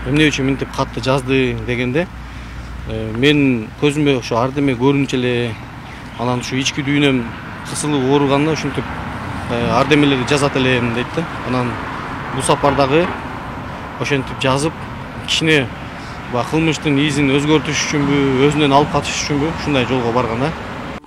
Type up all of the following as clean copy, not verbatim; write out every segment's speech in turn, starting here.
эмне үчүн мынтип катты жазды дегенде, мен көзүмө ошо ардеме көрүнчү эле, анан ушу ички дүйнөм кысылып ооруганда ушинтип ардемелерди жазат элем дейт да. Анан бул сапардагы ошентип жазып, кичине кылмыштын изин өзгөртүш үчүнбү, өзүнөн алып катыш үчүнбү ушундай жолго барган да.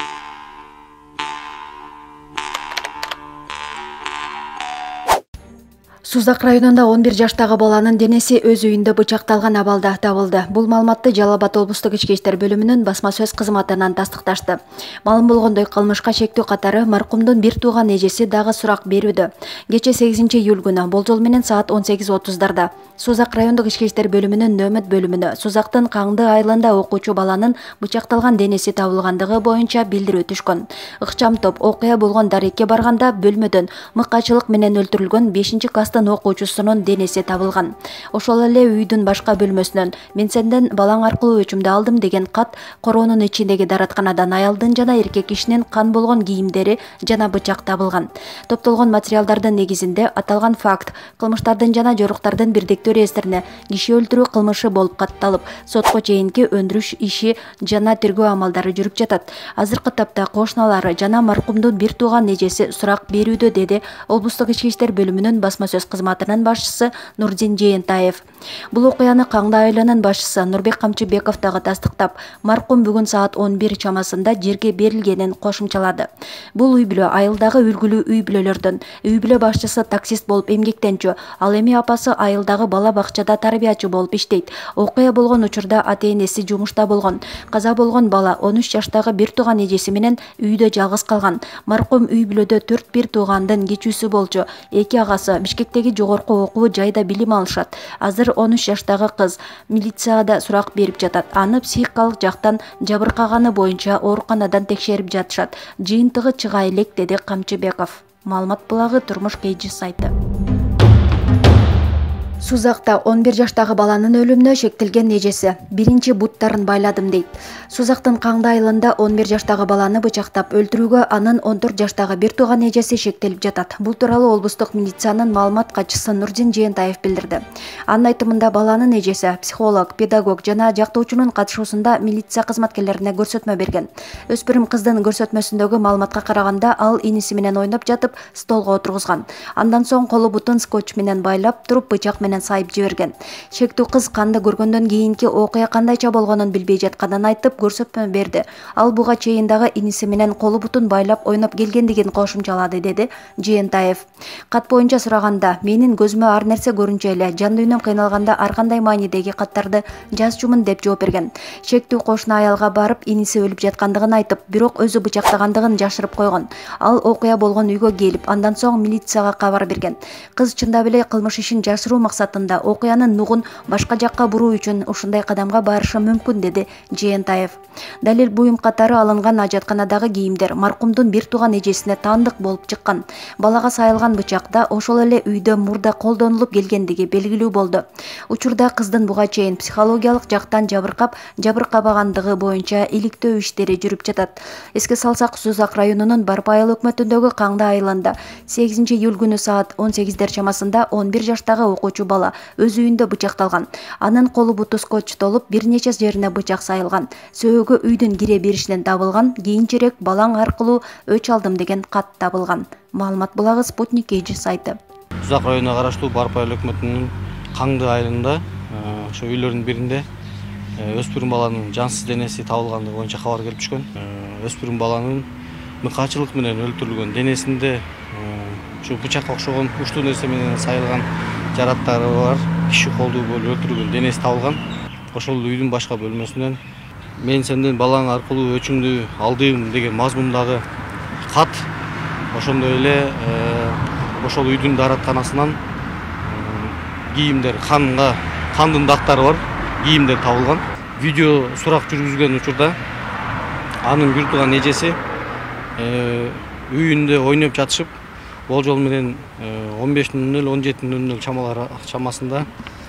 Сузак районунда 11 жаштагы баланын денеси өз үйүндө бычакталган абалда табылды. Бул маалыматты Жалал Абад облустук ички иштер бөлүмүнүн басма сөз кызматынан тастыкташты. Маалым болгондой, кылмышка шектүү катары маркумдун бир тууган эжеси дагы сурак берүүдө. Кече 8-июль күнү болжол менен саат 18:30 Сузак райондук ички иштер бөлүмүнүн нөөмөт бөлүмүнө Сузактын Каңды айылында окуучу баланын бычакталган денеси табылгандыгы боюнча билдирүү түшкөн. Ыкчам топ окуя болгон дарекке барганда бөлмөдөн мыкачылык менен өлтүрүлгөн 5-класстын окуучусунун денеси табылган. Ошол эле үйдүн башка бөлмөсүнөн "Мен сенден балаң аркылуу өчүмдү алдым" деген кат, короонун ичиндеги даратканадан аялдын жана эркек кишинин кан болгон кийимдери жана бычак табылган. Топтолгон материалдардын негизинде аталган факт кылмыштардын жана жоруктардын бирдиктүү реестрине киши өлтүрүү кылмышы болуп катталып, сотко чейинки өндүрүш иши жана тергөө амалдары жүрүп жатат. Азыркы тапта кошуналары жана маркумдун бир тууган эжеси сурак берүүдө, деди облустук ички иштер бөлүмүнүн басма сөз кызматынын башчысы Нурдин Жээнтаев. Бул окуяны Каңды айылынын башчысы Нурбек Камчыбеков дагы тастыктап, маркум бүгүн саат 11 чамасында жерге берилгенин кошумчалады. Бул үй бүлө айылдагы үлгүлүү үй бүлөлөрдөн. Үй бүлө башчысы таксист болуп эмгектенчү, ал эми апасы айылдагы бала бакчада тарбиячы болуп иштейт. Окуя болгон учурда ата-энеси жумушта болгон. Каза болгон бала 13 жаштагы бир тууган эжеси менен үйдө жалгыз калган. Маркум үй бүлөдө 4 туугандын кичүүсү болчу. Эки агасы Бишкектеги жогорку окуу жайда билим алышат. Азыр 13 жаштагы кыз милицияда сурак берип жатат. Аны психикалык жактан жабыркаганы боюнча ооруканадан текшерип жатышат. Жыйынтыгы чыга элек, деди Камчыбеков. Маалымат булагы Турмуш KG сайты. Сузакта 11 жаштагы баланын өлүмүнө шектелген эжеси биринчи буттарын байладым дейт. Сузактын Каңды айылында 11 жаштагы баланы бычактап өлтүрүүгө анын 14 жаштагы бир тууган эжеси шектелип жатат. Бул тууралуу облустук милициянын маалымат катчысы Нурдин Жээнтаев билдирди. Анын айтымында баланын эжеси психолог, педагог жана жактоочунун катышуусунда милиция кызматкерлерине көрсөтмө берген. Өспүрүм кыздын көрсөтмөсүндөгү маалыматка караганда, ал иниси менен ойноп жатып столго отургузган. Андан соң колу бутун скотч менен байлап туруп бычак менен сайып жиберген. Шектүү кыз канды көргөндөн кийинки окуя кандайча болгонун билбей жатканын айтып көрсөтмө берди. Ал буга чейин дагы иниси менен колу бутун байлап ойноп келгендигин кошумчалады, деди Жээнтаев. Кат боюнча сураганда, менин көзүмө ар нерсе көрүнчү эле, жан дүйнөм кыйналганда ар кандай маанидеги каттарды жазчумун деп жооп берген. Шектүү кошуна аялга барып, иниси өлүп жаткандыгын айтып, бирок өзү бычактагандыгын жашырып койгон. Ал окуя болгон үйгө келип, андан соң милицияга кабар берген. Кыз чындап эле кылмыш ишин жашыруу максатында окуянын нугун башка жакка буруу үчүн ушундай кадамга барышы мүмкүн, деди Жээнтаев. Далил буюм катары алынган ажатканадагы кийимдер маркумдун бир тууган эжесине таандык болуп чыккан. Балага сайылган бычак да ошол эле үйдө мурда колдонулуп келгендиги белгилүү болду. Учурда кыздын буга чейин психологиялык жактан жабыркабагандыгы боюнча иликтөө иштери жүрүп жатат. Эске салсак, Сузак районунун Барпы айыл өкмөтүндөгү Каңды айылында 8-июль күнү саат 18 чамасында 11 жаштагы окуучу бала өз үйүндө бычакталган. Анын колу буту скотчтолуп, бир нече жерине бычак сайылган. Сөөгө үйдүн кире беришинен табылган. Кийинчерээк балаң аркылуу өч алдым деген кат табылган. Маалымат булагы Спутник KG сайты. Сузак районуна караштуу Барпы айыл өкмөтүнүн Каңды айылында ошо үйлөрдүн биринде өспүрүм баланын жансыз денеси табылгандыгы боюнча кабар келип түшкөн. Өспүрүм баланын мыкачылык менен өлтүрүлгөн, денесинде ушу бычакка окшогон уштуу нерсе менен сайылган жараттары бар. Киши колдуу болуп өлтүрүлгөн, денеси табылган. Ошол үйдүн башка бөлмөсүнөн "Мен сенден балаң аркылуу өчүмдү алдым" деген мазмундагы кат, ошондой эле ошол үйдүн даратканасынан кийимдер, кандын дактары бар кийимдер табылган. Видео сурак жүргүзгөн учурда анын бир тууган эжеси үйүндө ойноп жатышып, болжол менен 15:00 17:00 чамасында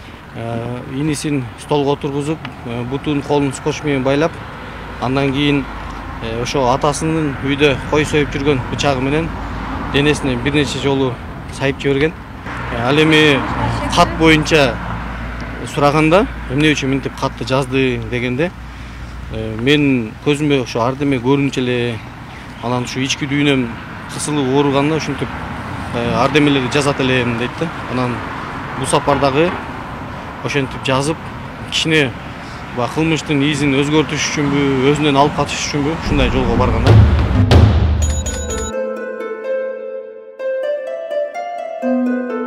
инисин столго отургузуп, бутун колун скотч менен байлап, андан кийин ошо атасынын үйдө кой союп жүргөн бычагы менен денесине бир нече жолу сайып жиберген. Ал эми кат боюнча сураганда эмне үчүн мынтип катты жаздың дегенде мен көзүмө ошо ардеме көрүнчү эле анан ушу ички дүйнөм кысылып ооруганда ушинтип ардемелерди жазат элем дейт да. Анан бул сапардагы ошентип жазып кичине кылмыштын изин өзгөртүш үчүнбү, өзүнөн алып катыш үчүнбү ушундай жолго барган да.